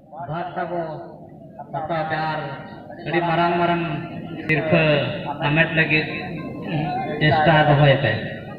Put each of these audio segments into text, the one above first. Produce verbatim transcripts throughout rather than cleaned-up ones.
भाषा को पता प्यार अड़ी मरंग मरंग सिर्फ हमें लगे चेष्टा दोहय पे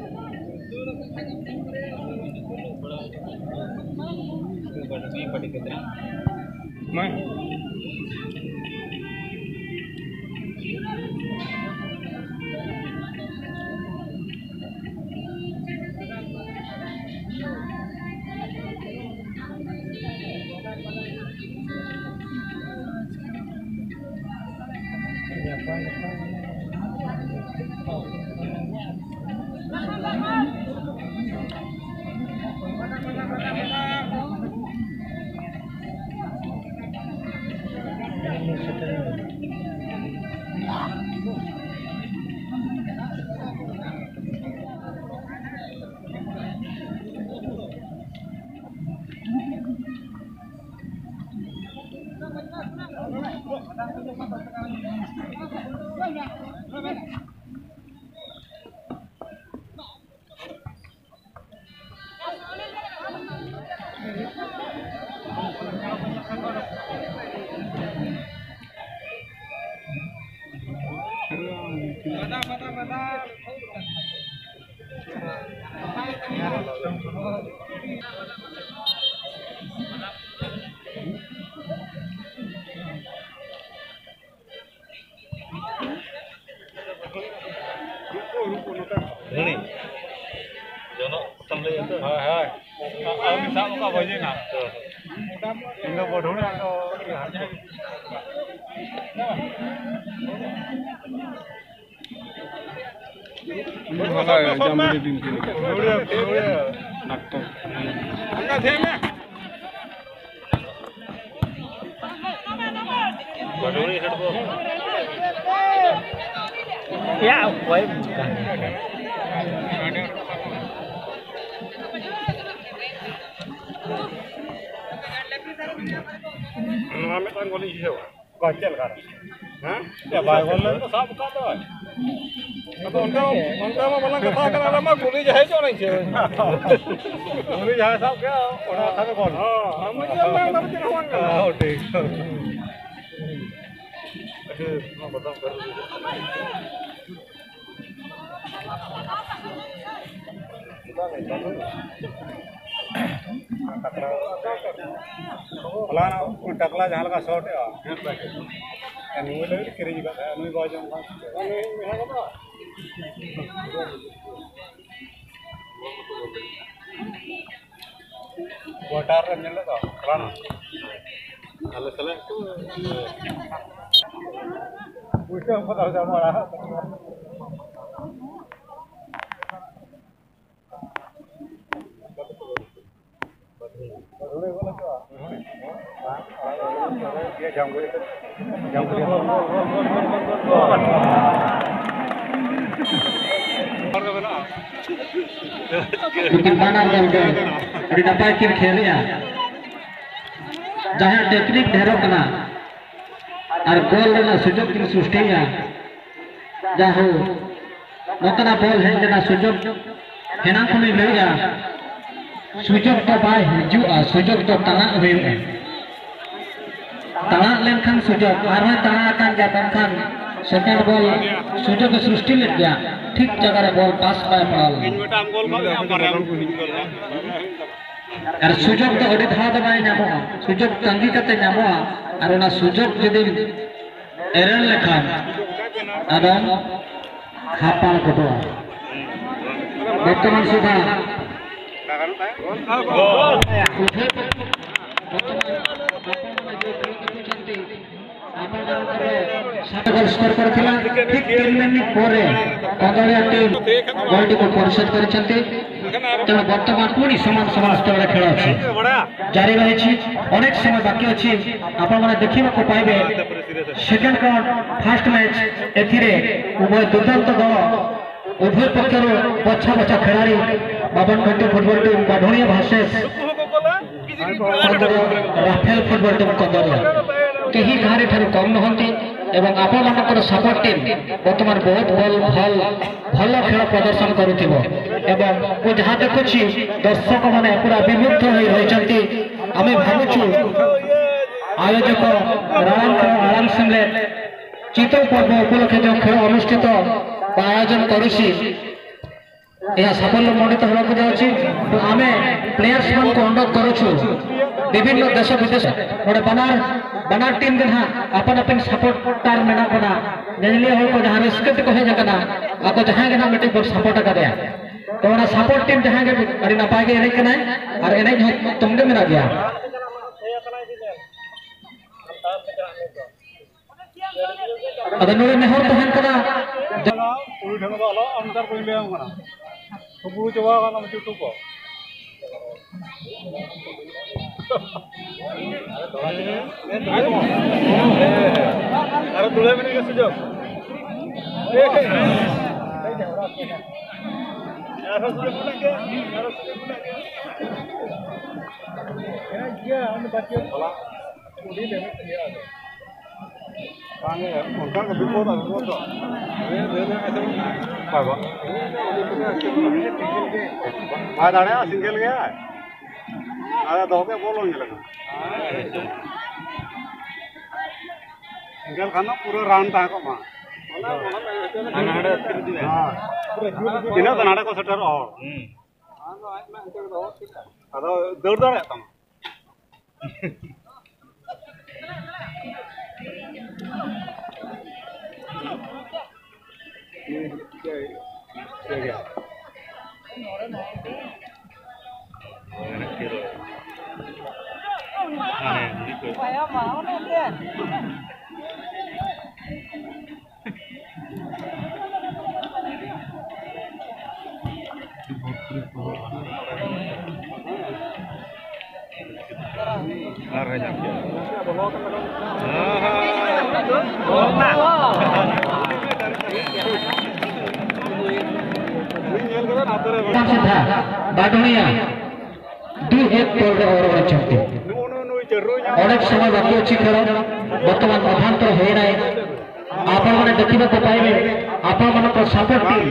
ya woi हमें तो गोली है कचल कर हां या भाई बोल तो सब का तो अब उनका उनका वाला कथा करा मा गोली है जो नहीं है गोली है सब क्या ओना था कौन हां हम जल ना हम के होन हां ठीक अच्छा ना बता कर फलाना टकला जहाँ का शॉट है नुई लगे किरी जी का नुई बाजू नुई है का वाटर रन ले तो फलाना alle sala itu udah pernah sama lah dia jam gue jam gue लेकिन माना गया अड़ी नपाय किन खेलिया जहां टेक्निक ढेरो कना और गोल लेना सुजोग किन सृष्टिया जाहो नतना बॉल है लेना सुजोग हेना खुली लेगा सुजोग तो बाय हिजुआ सुजोग तो तना हुए तना लेनखान सुजोग आरो तना akan जाबनखान सेकंड बॉल सुजोग सृष्टि ले गया ठीक जगह रे बॉल पास पाए पड़ल और सुजोग तो अड़ी धाव दबाई नामो सुजोग तंगी कते नामो और ना सुजोग जदि एरन लेखान आदम हापाल कटवा बर्तमान सुधा स्कोर करथिला ठीक तीन मिनिट ପରେ कंगलिया टीम गोल्ड को परिशोध करछन्ते तेणु वर्तमान पुणी समान समान स्तर खेल अच्छी जारी रही अनेक समय बाकी अच्छी आपण मैंने देखा पाइबे सेकेंड राउंड फास्ट मैच एथिरे उभय दुर्दांत दल उभय पक्षर बछा बछा खेलाड़ी बावन घंटे फुटबॉल टीम बाढ़िया versus Rafael football team Kandaria कहीं गाँव ठार कम नहंती एवं आपण मानकर सपोर्ट टीम बर्तमान बहुत भल भल भल खेल प्रदर्शन करुथिबो एवं को जहाँ देखुछि दर्शक माने पूरा विमुग्ध होई रहिसंती आमे भाबुछु आयोजक राणा आराम सेमलेट चितो पर्व उपलक्षे जो खेल अनुष्ठित आयोजन करुसी यह साफल्य मंडित होगा जाऊँगी तो आम प्लेयर्स मान को अनुरोध करुचु विभिन्न देश विदेश गोटे बनार बनार टीम के हाँ अपन अपन सपोर्टार मेना बना जजलिया हो को जहाँ रिस्क कहे जगना आपको जहाँ के ना मीटिंग पर सपोर्ट कर दिया तो वहाँ सपोर्ट टीम जहाँ के अड़ी नपाय के एनेज करना है और एनेज तुमके मेरा गया अगर नोरे नेहर तहन करा पूरी ढंग वाला अंतर कोई ले आऊंगा ना तो पूरी जवा का नाम यूट्यूब पर अरे दूल्हे में नहीं कैसे जाओ यार दूल्हे में क्या यार दूल्हे में क्या क्या हम बच्चे वाला पूरी लेने के लिए आगे उनका कभी बहुत बहुत दे दे ऐसे पागो आ दाने सिंगल गया आया दो पे बोलो ये लगा सिंगल खाना पूरा राउंड था को मां नाड़े फिर दिए हां दिना तो नाड़े को सटर और अदो दौड़ दौड़ आता बाडोनिया दू एक तोड़ और चलते अनेक समय बाकी अच्छी खेल बर्तमान मध्यांतर हो ना आपण मैंने देखा पाइबे आपण मान सपोर्ट टीम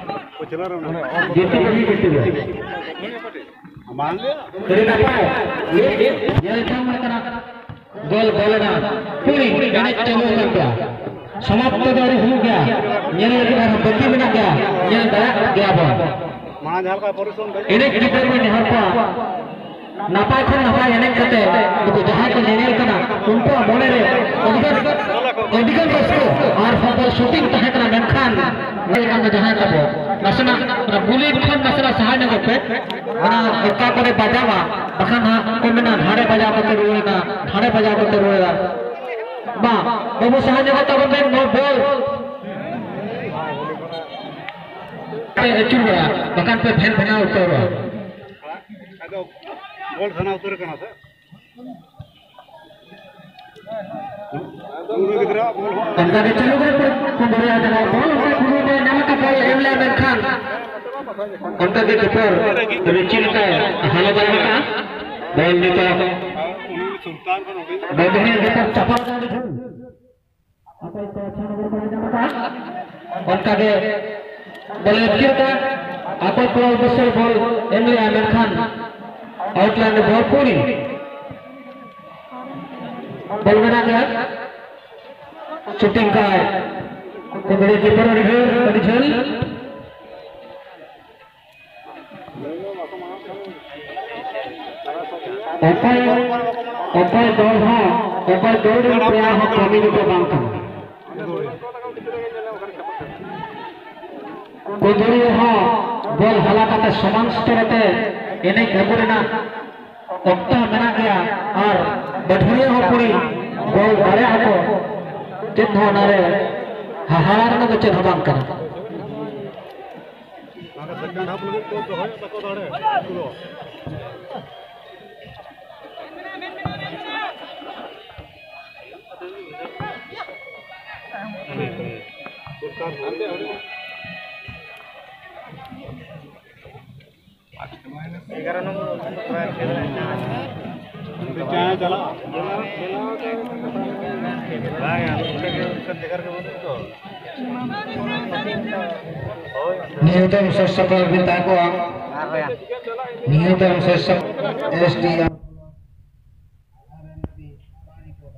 गोल गोलना पूरी मैच चालू हो गया समाप्त दौरे हो गया बत्ती बना गया गया इन्हें कीपर में निहार को नापाय खन नापाय एने कते तो जहां को नेनेल कना उनको मोने रे अधिकन अधिकन रस्तो और फुटबॉल शूटिंग तहे कना मेनखान नेका में जहां कबो नसना बुली खन नसना सहाय न पे ना एका करे बजावा बखन हा को मेना धाड़े बजा के रोएगा धाड़े बजा के रोएगा बा बाबू सहाय न तो बे नो बॉल चुन गया बखन पे फैन फैना उतर गोल थाना उतर करना था अंदर के चलो गए को बढ़िया जगह बॉल उनके गुरु ने नाम का बॉल एमला में खान उनका के कीपर रिचिल का हाल बना का बॉल निकला सुल्तान का हो गई बैठने के पर चपा का अपन को अच्छा नंबर पड़ा जाता उनका के बॉल किरता अपन को बसल बॉल एमला में खान आउटलाइन बॉल पूरी बॉल बना गया शूटिंग का बड़े कीपर रिझल ओपाय ओपाय दौड़ हाँ ओपाय दौड़ प्रयास हो कमी को बांध कोदरी हाँ बॉल हला करते समान स्तरते इन्हें एबुरेना ऑक्टा बना गया और बढ़िया हो पूरी बॉल बड़े हो चिन्ह नारे हाहार न बच्चे भगवान कर सेकंड हाफ लगे तो तो है तको दाड़े पूरा ग्यारह नंबर क्या चला न्यूनतम शीर्षक विता को न्यूनतम शीर्षक एस डी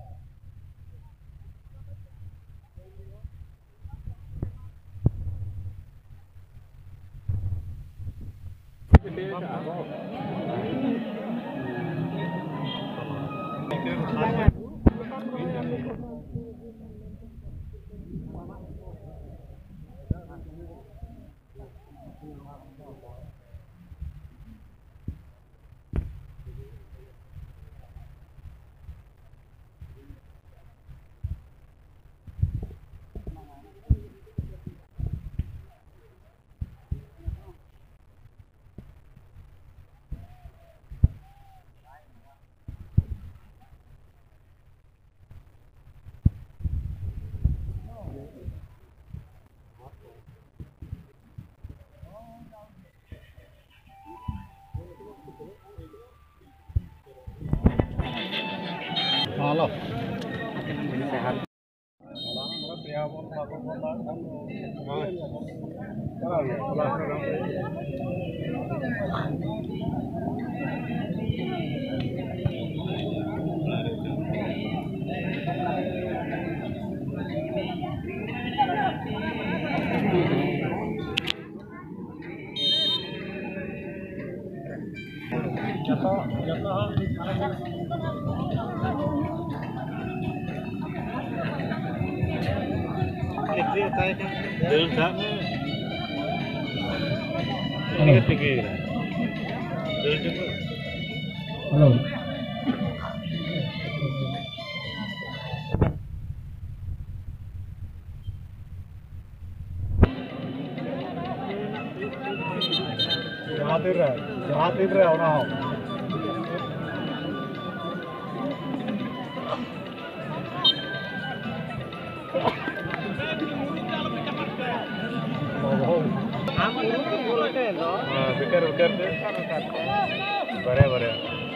Halo. Halo. Jahatir, jahatir re orang. बिकर बिकर दे बरे बरे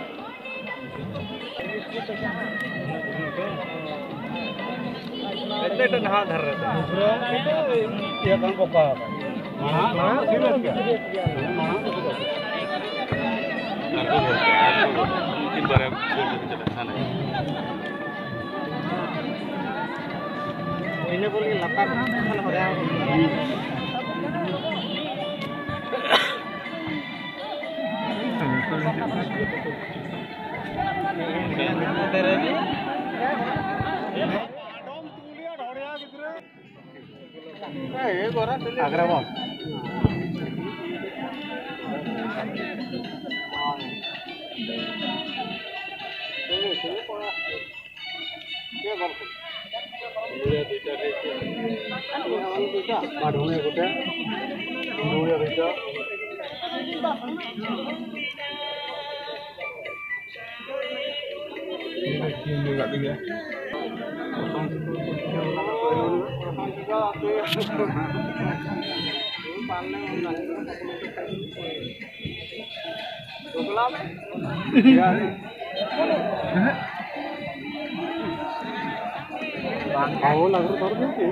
इतने तो नहा धर रहे थे दूसरा ये काम को का हां हां सीरियस क्या हां तीन बार चला ना इन्हें बोल के लता खाना हो गया तेरे जी आडम तुलिया ढोड़िया कितरे ए गोरा तुलिया अग्रवा चलो चलो पड़ा क्या बात तुलिया बेटा रे हम बेटा बाढ़ों में बेटा तुलिया बेटा ini enggak dia. Kau lagu terus ni.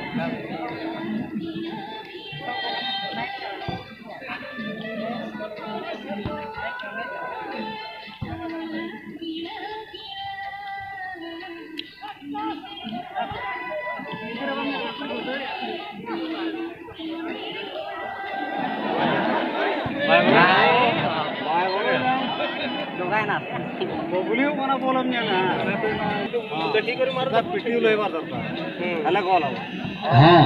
Babuli mana bolamnya ना देखी करी मार दा पिटी लय मार दरता हला गोल हां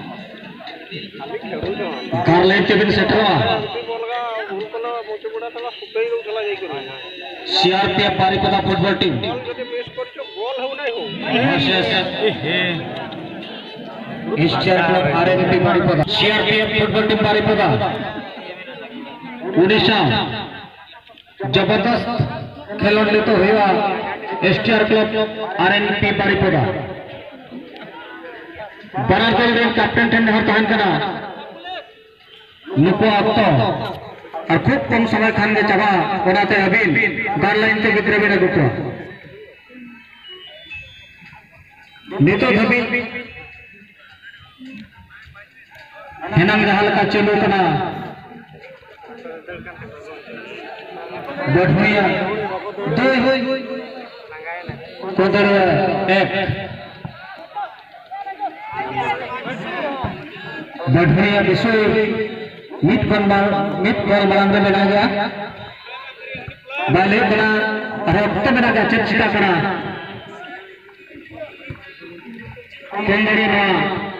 कारलेट केबिन सेटवा बोलगा उरकला मोचबुडा तला सुतई रो चला जाई करी सीआरपीएफ बारिपदा फुटबॉल टीम जदे पेश करछो गोल हो नाही हो STR club RNP Baripada CRPF football team Baripada Orissa जबरदस्त खेलोडले तो हुआ एसटीआर क्लब आरएनपी बारिपदा बराबर रेन कैप्टन टेन हर तहन कना नुको अक्तो और खूब कम समय खान के चाबा बनाते अबिन गार लाइन ते भितरे बिना गुको नेतो धबी हेनांग जहाल का चलो कना बढ़िया दो हुई कोदरिया एक बढ़िया विशु मिट बन मिट बॉल बरामद बना गया बाले बना रक्त बना गया चर्चिका करा केंद्रीय में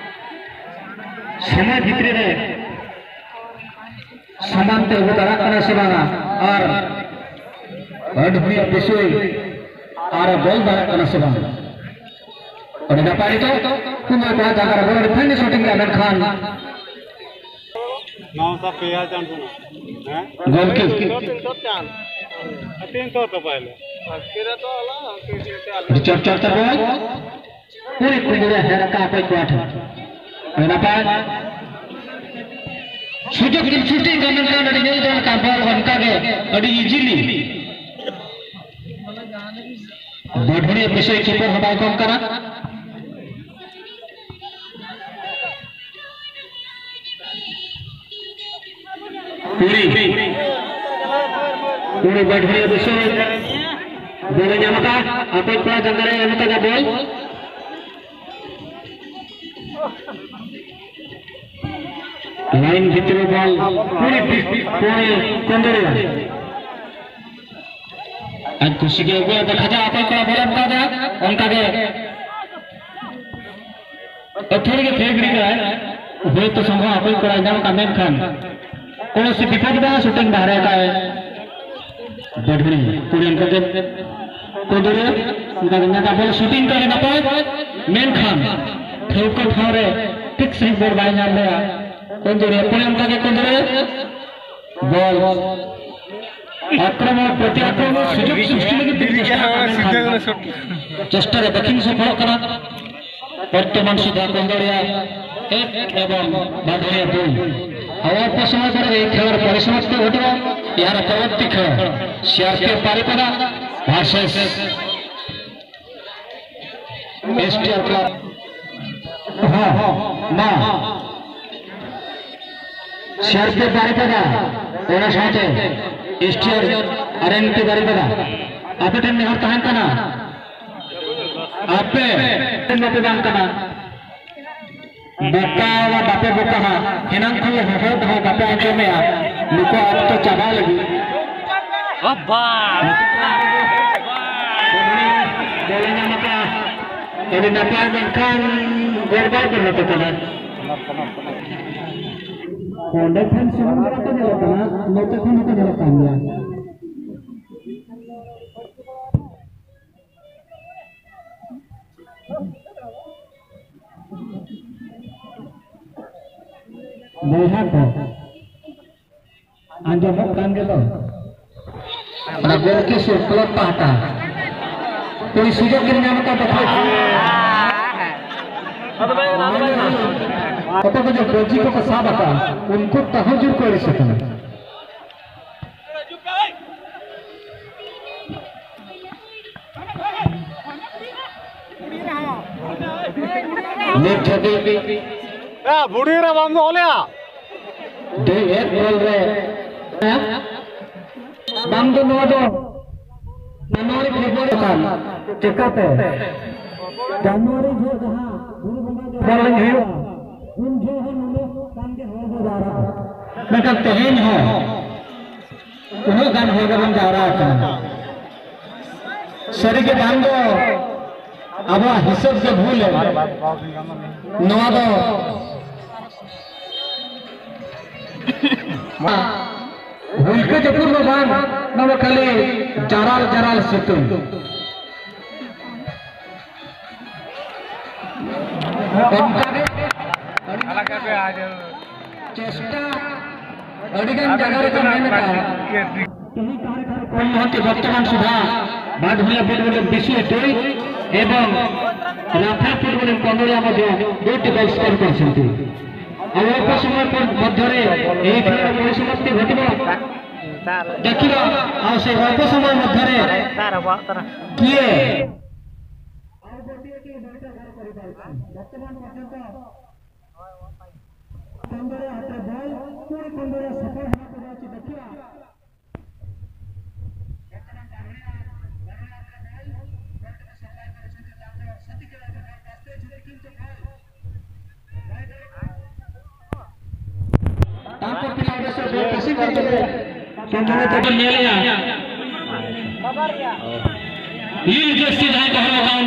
समय भित्री रे समानते उतारा करना सेवाना और अद्भुत विषय और बॉल बना करना सेवाना और नपाली तो कुमार को जाकर बॉल डिफेंड शूटिंग का अमन खान नौ सा पेया चांस हैं गोल की तीन सौ चांस तीन सौ तो पहले फिर तो अला किसी से अला रिचर्ड चर्चा बॉल पूरी कुंडलिया है रखा कोई क्वाट नपाल सुजोग की शूटिंग का अमन खान अड़ी नहीं दोन का बॉल उनका के अड़ी इजीली बढ़िया विषय कीपर हटाओ कम करा पूरी पूरी बढ़िया विषय बोले जामका आप एक पूरा जंगल है अमता का बॉल लाइन भीतर बॉल पूरी पूरी कंदरे आज खुशी के हुए देखा जा आप एक बॉल उनका दे उनका दे थोड़ी के फेंक रही है हुए तो संभव आप एक पूरा जाम का मेन खान कौन सी विपद में शूटिंग बाहर का है बढ़नी पूरी उनका दे कंदरे उनका गंगा का बॉल शूटिंग करे ना पाए मेन खान ठोकर ठावरे ठीक सही बॉल बाई जान ले कंदरे पूरी उनका के कंदरे बॉल आक्रमण प्रति आक्रमण सुजोग सृष्टि लगी चेष्टा रे दक्षिण सफल करा वर्तमान सुधा कंदरिया एक एवं बाधरिया दुई अवप समय पर एक खेल परिसमाप्ति घटिबा यार परवर्ती खेल CRPF Baripada versus STR club हां ना सीआरपीएफ पारिपदा ओना साथे एसटीआर आरएनपी पारिपदा आपे टीम में हर तहन कना आपे टीम में दान कना बुका वा बापे बुका हा हिनां खल हो हो बापे आंचो में आ लुको आप तो चाबा लगी अब्बा बोलना मका ये नपाल बंखान गड़बड़ करना तो कना डिफेंस से हम करते हैं लोग ना लोग को नहीं कर पाएंगे नहीं तो अंजो मत कान के तो अपना गोल के से क्लब पाता कोई सुजोग के नाम का देखो तो तो जो कोची को साहब आता उनको तहजुर को रह सकता नेट छदी ए बुढ़ी रे बंद होलिया दे एक बोल रहे बंद नो दो जनवरी फेब्रुआरी का चेकअप है जनवरी जो जहां गुरु बंदा जो बोल रहे हो उन जो है नमो काम के हो जा रहा है मैं कहते हैं हो उन्हें गान हो गया जा रहा है शरीर के बांधो अब हिसाब से भूल है नवा दो भूल के जब पूर्ण बांध नव खाली जराल जराल सितु चेष्टा अडिगन जगह रे मेहनत कोई होती वर्तमान सुधा बाधुलिया फुटबॉल विश्व टोई एवं राफेल फुटबॉल कंदरिया मध्य दुटी गोल स्कोर करछन्ती अल्प समय पर मध्यरे एही खेल परिसमाप्ति घटिबो देखिबा आ से अल्प समय मध्यरे किए वर्तमान पर्यंत कंदरिया हाथ बॉल पूरी कंदरिया सफल होना जाची देखिबा तापर तो ले लिया ये जैसे जाए तो हम